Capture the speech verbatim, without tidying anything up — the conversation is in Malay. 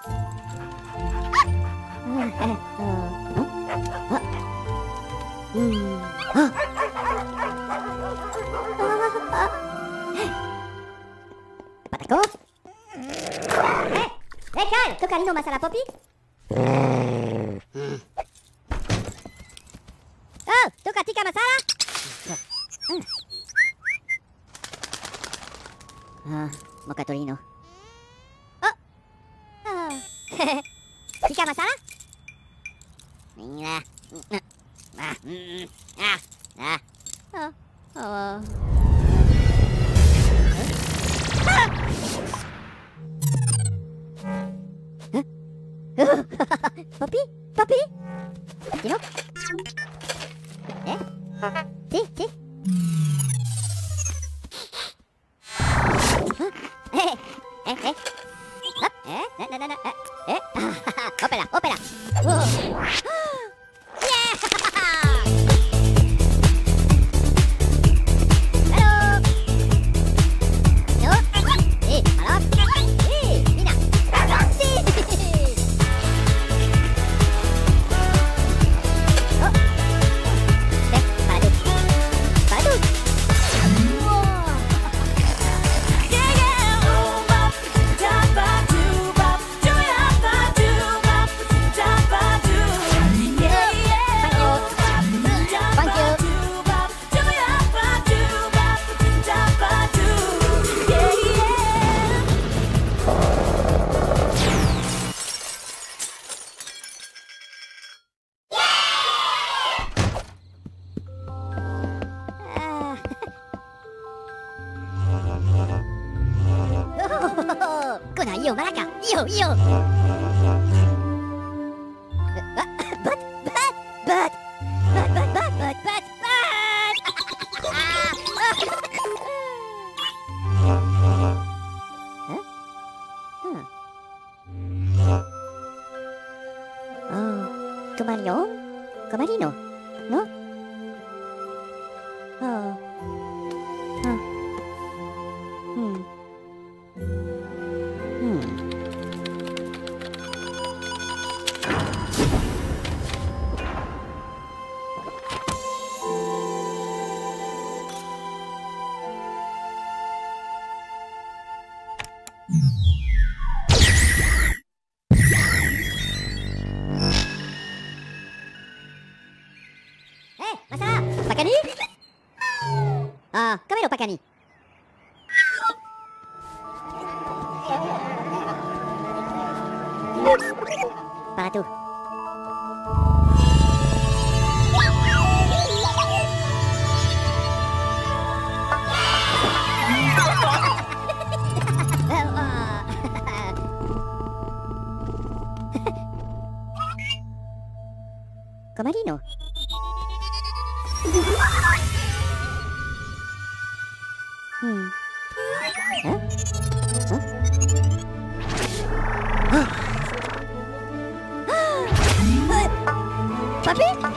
Dapat aku? Eh, eh Kal, tu Kalino masalah Poppy? Oh, tu Kak Tika masalah? Ah, Mocha Torino. Oh, oh. Tika masalah? Inilah. Ah, ah, ah. Oh, oh. Poppy? Poppy? Tino? Eh? Si, si. Eh, eh, eh. Hop, eh, na, na, na, na, eh, eh. Opera, opera. Oh. Yeah! Hello! No? Si, halo? Si, Mina. Si! Oh. Eh, para tu. Para tu. Wow. Kena yo Malaka. Yo yo. But but but but but but but but but. Huh? Huh. Oh, Comarino? Comarino? No? Oh. Huh. Hmm. Hmm. Eh, masalah? Pakani? Ah, kamero Pakani. Para tu. Comarino. Hmm. Huh? Huh? Papi?